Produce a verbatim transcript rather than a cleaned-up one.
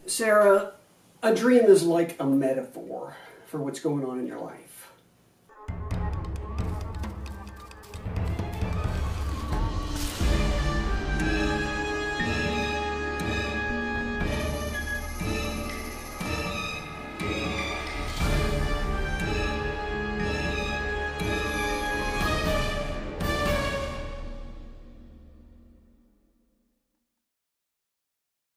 Sarah, a dream is like a metaphor for what's going on in your life.